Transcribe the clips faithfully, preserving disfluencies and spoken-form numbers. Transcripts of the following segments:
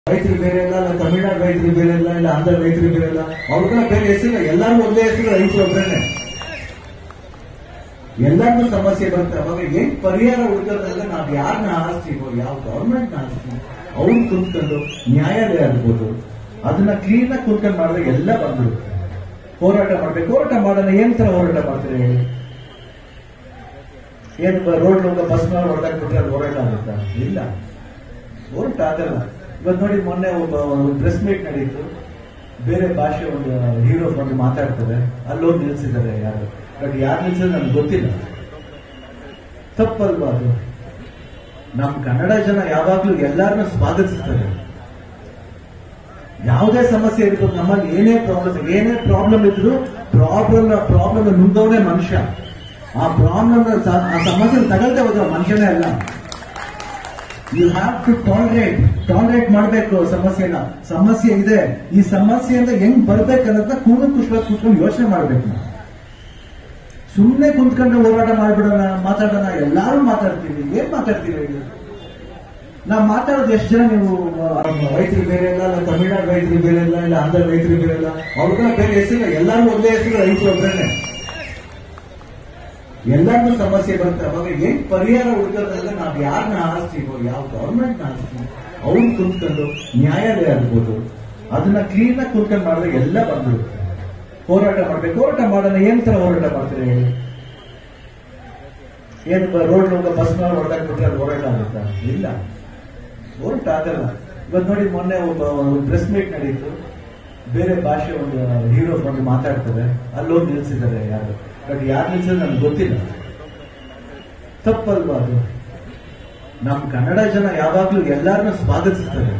ರೈತರು ಬೇರೆ ಇಲ್ಲ, ಇಲ್ಲ ತಮಿಳ್ನಾಡು ರೈತರು ಬೇರೆ ಇಲ್ಲ, ಇಲ್ಲ ಆಂಧ್ರ ರೈತರು ಬೇರೆ ಇಲ್ಲ, ಅವ್ರಿಗೆಲ್ಲ ಬೇರೆ ಹೆಸರಿಲ್ಲ, ಎಲ್ಲರೂ ಒಂದೇ ಹೆಸರು ರೈತರು ಒಬ್ಬರೇನೆ. ಎಲ್ಲರಿಗೂ ಸಮಸ್ಯೆ ಬರುತ್ತೆ. ಅವಾಗ ಏನ್ ಪರಿಹಾರ ಹುಡುಕೋದ್ರಿಂದ ನಾವು ಯಾರನ್ನ ಆರಿಸ್ತೀವೋ, ಯಾವ ಗವರ್ಮೆಂಟ್ ಆರಿಸ್ತೀವಿ ಅವ್ರು ಕುಂತ್ಕೊಂಡು ನ್ಯಾಯಾಲಯ ಆಗ್ಬೋದು, ಅದನ್ನ ಕ್ಲೀನ್ ಆಗಿ ಕುಂತ್ಕೊಂಡು ಮಾಡಿದ್ರೆ ಎಲ್ಲ ಬಂದ್ಬಿಡುತ್ತೆ. ಹೋರಾಟ ಮಾಡ್ಬೇಕು. ಹೋರಾಟ ಮಾಡೋಣ. ಏನ್ ತರ ಹೋರಾಟ ಮಾಡ್ತಾರೆ ಹೇಳಿ? ಏನ್ ರೋಡ್ ಹೋಗೋ ಬಸ್ ಮೇಲೆ ಹೊಡೆದಾಕ್ಬಿಟ್ರೆ ಅದು ಹೋರಾಟ ಆಗುತ್ತಾ? ಇಲ್ಲ, ಹೋರಾಟ ಆಗಲ್ಲ. ಇವತ್ತು ನೋಡಿ, ಮೊನ್ನೆ ಒಬ್ಬ ಪ್ರೆಸ್ ಮೀಟ್ ನಡೀತು, ಬೇರೆ ಭಾಷೆ ಒಂದು ಹೀರೋ ಬಂದು ಮಾತಾಡ್ತಾರೆ, ಅಲ್ಲೋಗಿ ನಿಲ್ಸಿದ್ದಾರೆ ಯಾರು, ಬಟ್ ಯಾರು ನಿಲ್ಸಿದ್ರೆ ನನ್ಗೆ ಗೊತ್ತಿಲ್ಲ. ತಪ್ಪಲ್ವಾ ಅದು? ನಮ್ ಕನ್ನಡ ಜನ ಯಾವಾಗ್ಲೂ ಎಲ್ಲಾರನ್ನೂ ಸ್ವಾಗತಿಸ್ತಾರೆ. ಯಾವುದೇ ಸಮಸ್ಯೆ ಇರ್ಬೋದು, ನಮ್ಮಲ್ಲಿ ಏನೇ ಪ್ರಾಬ್ಲಮ್ ಏನೇ ಪ್ರಾಬ್ಲಮ್ ಇದ್ರು ಪ್ರಾಬ್ಲಮ್ ಪ್ರಾಬ್ಲಮ್ ನುಂಗವನೇ ಮನುಷ್ಯ. ಆ ಪ್ರಾಬ್ಲಮ್ ಆ ಸಮಸ್ಯೆ ತಗೊಳ್ತಾ ಹೋದ ಮನುಷ್ಯನೇ ಅಲ್ಲ. You have to tolerate tolerate ಮಾಡಬೇಕು ಸಮಸ್ಯೆನ. ಸಮಸ್ಯೆ ಇದೆ, ಈ ಸಮಸ್ಯೆಯಿಂದ ಹೆಂಗ್ ಬರ್ಬೇಕನ್ನೋದನ್ನ ಕೂಣ ಕುಶ್ವಾಗಿ ಕೂತ್ಕೊಂಡು ಯೋಚನೆ ಮಾಡ್ಬೇಕು. ನಾವು ಸುಮ್ಮನೆ ಕುಂತ್ಕೊಂಡು ಹೋರಾಟ ಮಾಡ್ಬಿಡೋಣ, ಮಾತಾಡೋಣ, ಎಲ್ಲಾರು ಮಾತಾಡ್ತೀವಿ. ಏನ್ ಮಾತಾಡ್ತೀವಿ? ನಾವು ಮಾತಾಡೋದು ಎಷ್ಟು ಜನ? ನೀವು ರೈತರು ಬೇರೆ ಇಲ್ಲ, ಇಲ್ಲ ತಮಿಳ್ನಾಡು ರೈತರು ಬೇರೆ ಇಲ್ಲ, ಇಲ್ಲ ಆಂಧ್ರ ರೈತರು ಬೇರೆ ಇಲ್ಲ, ಅವ್ರಿಗೆಲ್ಲ ಬೇರೆ ಹೆಸರಿಲ್ಲ, ಎಲ್ಲರೂ ಒಂದೇ ಹೆಸರು ರೈತರು ಒಬ್ಬರೇನೆ. ಎಲ್ಲರಿಗೂ ಸಮಸ್ಯೆ ಬರುತ್ತೆ. ಅವಾಗ ಏನ್ ಪರಿಹಾರ ಹುಡುಕೋದ್ರಿಂದ ನಾವು ಯಾರನ್ನ ಆರಿಸ್ತೀವೋ, ಯಾವ ಗವರ್ಮೆಂಟ್ ಆರಿಸ್ತೀವಿ ಅವ್ರು ಕುಂತ್ಕೊಂಡು ನ್ಯಾಯಾಲಯ ಆಗ್ಬೋದು, ಅದನ್ನ ಕ್ಲೀನ್ ಆಗಿ ಕುಂತ್ಕೊಂಡು ಮಾಡಿದ್ರೆ ಎಲ್ಲ ಬಂದ್ಬಿಡುತ್ತೆ. ಹೋರಾಟ ಮಾಡ್ಬೇಕು. ಹೋರಾಟ ಮಾಡೋಣ. ಏನ್ ತರ ಹೋರಾಟ ಮಾಡ್ತಾರೆ ಹೇಳಿ? ಏನ್ ರೋಡ್ ಹೋಗೋ ಬಸ್ ಮೇಲೆ ಹೊಡೆದಾಕ್ಬಿಟ್ರೆ ಅದು ಹೋರಾಟ ಆಗುತ್ತಾ? ಇಲ್ಲ, ಹೋರಾಟ ಆಗಲ್ಲ. ಇವತ್ತು ನೋಡಿ, ಮೊನ್ನೆ ಒಬ್ಬ ಪ್ರೆಸ್ ಮೀಟ್ ನಡೀತು, ಬೇರೆ ಭಾಷೆ ಒಂದು ಹೀರೋ ಬಂದು ಮಾತಾಡ್ತಾರೆ, ಅಲ್ಲೋಗಿ ನಿಲ್ಸಿದ್ದಾರೆ ಯಾರು, ಬಟ್ ಯಾರು ನಿಲ್ಸಿದ್ರೆ ನನ್ಗೆ ಗೊತ್ತಿಲ್ಲ. ತಪ್ಪಲ್ವಾ ಅದು? ನಮ್ ಕನ್ನಡ ಜನ ಯಾವಾಗ್ಲೂ ಎಲ್ಲಾರನ್ನೂ ಸ್ವಾಗತಿಸ್ತಾರೆ.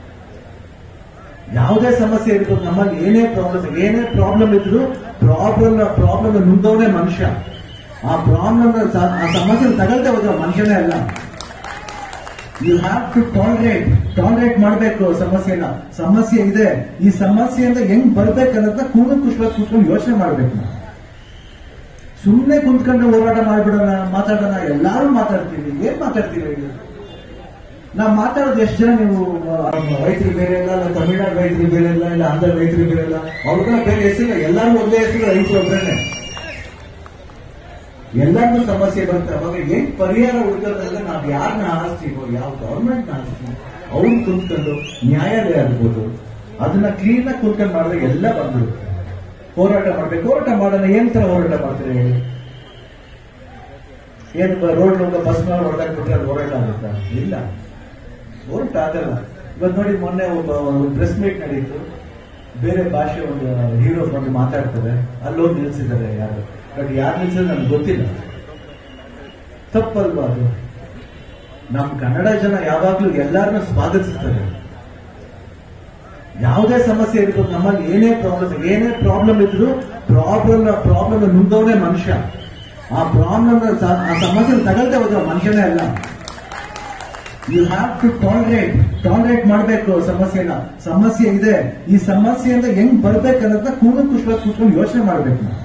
ಯಾವುದೇ ಸಮಸ್ಯೆ ಇರ್ಬೋದು, ನಮ್ಮಲ್ಲಿ ಏನೇ ಪ್ರಾಬ್ಲಮ್ ಏನೇ ಪ್ರಾಬ್ಲಮ್ ಇದ್ರು ಪ್ರಾಬ್ಲಮ್ ಪ್ರಾಬ್ಲಮ್ ನುಂಗವನೇ ಮನುಷ್ಯ. ಆ ಪ್ರಾಬ್ಲಮ್ ಆ ಸಮಸ್ಯೆ ತಗೊಳ್ತಾ ಹೋದ ಮನುಷ್ಯನೇ ಅಲ್ಲ. You have to tolerate tolerate ಮಾಡಬೇಕು ಸಮಸ್ಯೆನ. ಸಮಸ್ಯೆ ಇದೆ, ಈ ಸಮಸ್ಯೆಯಿಂದ ಹೆಂಗ್ ಬರ್ಬೇಕನ್ನೋದನ್ನ ಕೂಣ ಕುಶ್ವಾಗಿ ಕೂತ್ಕೊಂಡು ಯೋಚನೆ ಮಾಡ್ಬೇಕು. ನಾವು ಸುಮ್ಮನೆ ಕುಂತ್ಕೊಂಡು ಹೋರಾಟ ಮಾಡ್ಬಿಡೋಣ, ಮಾತಾಡೋಣ, ಎಲ್ಲಾರು ಮಾತಾಡ್ತೀವಿ. ಏನ್ ಮಾತಾಡ್ತೀವಿ? ನಾವು ಮಾತಾಡೋದು ಎಷ್ಟು ಜನ? ನೀವು ರೈತರು ಬೇರೆ ಇಲ್ಲ, ಇಲ್ಲ ತಮಿಳ್ನಾಡು ರೈತರು ಬೇರೆ ಇಲ್ಲ, ಇಲ್ಲ ಆಂಧ್ರ ರೈತರು ಬೇರೆ ಇಲ್ಲ, ಅವ್ರಿಗೆಲ್ಲ ಬೇರೆ ಹೆಸರಿಲ್ಲ, ಎಲ್ಲರೂ ಒಂದೇ ಹೆಸರು ರೈತರು ಒಬ್ಬರೇನೆ. ಎಲ್ಲರಿಗೂ ಸಮಸ್ಯೆ ಬರುತ್ತೆ. ಅವಾಗ ಏನ್ ಪರಿಹಾರ ಹುಡುಕೋದ್ರಿಂದ ನಾವು ಯಾರನ್ನ ಆರಿಸ್ತೀವೋ, ಯಾವ ಗವರ್ಮೆಂಟ್ ಆರಿಸ್ತೀವಿ ಅವ್ರು ಕುಂತ್ಕೊಂಡು ನ್ಯಾಯಾಲಯ ಆಗ್ಬೋದು, ಅದನ್ನ ಕ್ಲೀನ್ ಆಗಿ ಕುಂತ್ಕೊಂಡು ಮಾಡಿದ್ರೆ ಎಲ್ಲ ಬಂದ್ಬಿಡುತ್ತೆ. ಹೋರಾಟ ಮಾಡ್ಬೇಕು. ಹೋರಾಟ ಮಾಡೋಣ. ಏನ್ ತರ ಹೋರಾಟ ಮಾಡ್ತಾರೆ ಹೇಳಿ? ಏನ್ ರೋಡ್ ಹೋಗೋ ಬಸ್ ಮೇಲೆ ಹೊಡೆದಾಕ್ಬಿಟ್ರೆ ಅದು ಹೋರಾಟ ಆಗುತ್ತಾ? ಇಲ್ಲ, ಹೋರಾಟ ಆಗಲ್ಲ. ಇವತ್ತು ನೋಡಿ, ಮೊನ್ನೆ ಒಬ್ಬ ಪ್ರೆಸ್ ಮೀಟ್ ನಡೀತು, ಬೇರೆ ಭಾಷೆ ಒಂದು ಹೀರೋ ಬಂದು ಮಾತಾಡ್ತಾರೆ, ಅಲ್ಲೋಗಿ ನಿಲ್ಸಿದ್ದಾರೆ ಯಾರು, ಬಟ್ ಯಾರು ನಿಲ್ಸಿದ್ರೆ ನನ್ಗೆ ಗೊತ್ತಿಲ್ಲ. ತಪ್ಪಲ್ವಾ ಅದು? ನಮ್ ಕನ್ನಡ ಜನ ಯಾವಾಗ್ಲೂ ಎಲ್ಲಾರನ್ನೂ ಸ್ವಾಗತಿಸ್ತಾರೆ. ಯಾವುದೇ ಸಮಸ್ಯೆ ಇರ್ಬೋದು, ನಮ್ಮಲ್ಲಿ ಏನೇ ಪ್ರಾಬ್ಲಮ್ ಏನೇ ಪ್ರಾಬ್ಲಮ್ ಇದ್ರು ಪ್ರಾಬ್ಲಮ್ ಪ್ರಾಬ್ಲಮ್ ನುಂಗವನೇ ಮನುಷ್ಯ. ಆ ಪ್ರಾಬ್ಲಮ್ ಆ ಸಮಸ್ಯೆ ತಗೊಳ್ತಾ ಹೋದ ಮನುಷ್ಯನೇ ಅಲ್ಲ. You have to tolerate tolerate ಮಾಡಬೇಕು ಸಮಸ್ಯೆನ. ಸಮಸ್ಯೆ ಇದೆ, ಈ ಸಮಸ್ಯೆಯಿಂದ ಹೆಂಗ್ ಬರ್ಬೇಕನ್ನೋದನ್ನ ಕೂಣ ಕುಶ್ವಾಗಿ ಕೂತ್ಕೊಂಡು ಯೋಚನೆ ಮಾಡ್ಬೇಕು. ನಾವು